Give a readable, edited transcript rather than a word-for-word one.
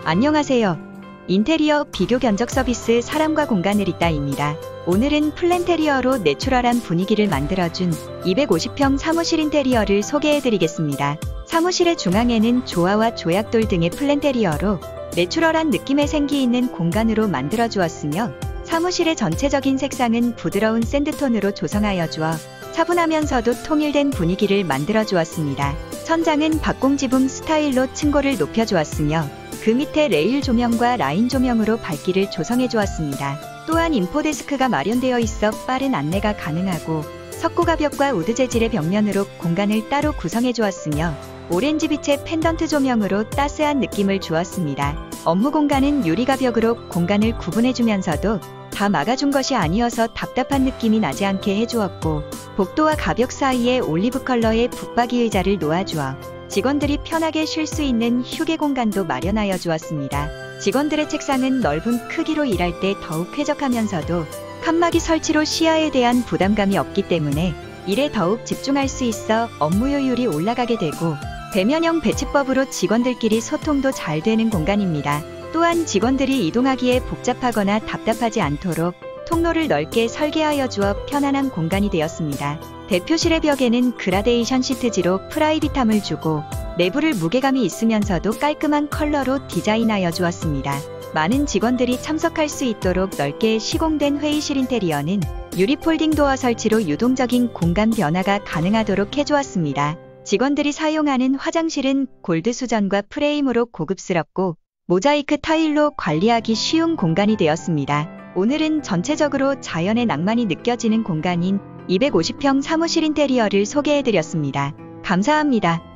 안녕하세요. 인테리어 비교 견적 서비스 사람과 공간을 잇다입니다. 오늘은 플랜테리어로 내추럴한 분위기를 만들어준 250평 사무실 인테리어를 소개해드리겠습니다. 사무실의 중앙에는 조화와 조약돌 등의 플랜테리어로 내추럴한 느낌의 생기 있는 공간으로 만들어주었으며, 사무실의 전체적인 색상은 부드러운 샌드톤으로 조성하여 주어 차분하면서도 통일된 분위기를 만들어주었습니다. 천장은 박공지붕 스타일로 층고를 높여주었으며, 그 밑에 레일 조명과 라인 조명으로 밝기를 조성해주었습니다. 또한 인포데스크가 마련되어 있어 빠른 안내가 가능하고, 석고가 벽과 우드 재질의 벽면으로 공간을 따로 구성해주었으며, 오렌지빛의 펜던트 조명으로 따스한 느낌을 주었습니다. 업무 공간은 유리가벽으로 공간을 구분해주면서도 다 막아준 것이 아니어서 답답한 느낌이 나지 않게 해주었고, 복도와 가벽 사이에 올리브 컬러의 붙박이 의자를 놓아주어 직원들이 편하게 쉴 수 있는 휴게 공간도 마련하여 주었습니다. 직원들의 책상은 넓은 크기로 일할 때 더욱 쾌적하면서도 칸막이 설치로 시야에 대한 부담감이 없기 때문에 일에 더욱 집중할 수 있어 업무 효율이 올라가게 되고, 배면형 배치법으로 직원들끼리 소통도 잘 되는 공간입니다. 또한 직원들이 이동하기에 복잡하거나 답답하지 않도록 통로를 넓게 설계하여 주어 편안한 공간이 되었습니다. 대표실의 벽에는 그라데이션 시트지로 프라이빗함을 주고, 내부를 무게감이 있으면서도 깔끔한 컬러로 디자인하여 주었습니다. 많은 직원들이 참석할 수 있도록 넓게 시공된 회의실 인테리어는 유리 폴딩 도어 설치로 유동적인 공간 변화가 가능하도록 해주었습니다. 직원들이 사용하는 화장실은 골드 수전과 프레임으로 고급스럽고, 모자이크 타일로 관리하기 쉬운 공간이 되었습니다. 오늘은 전체적으로 자연의 낭만이 느껴지는 공간인 250평 사무실 인테리어를 소개해드렸습니다. 감사합니다.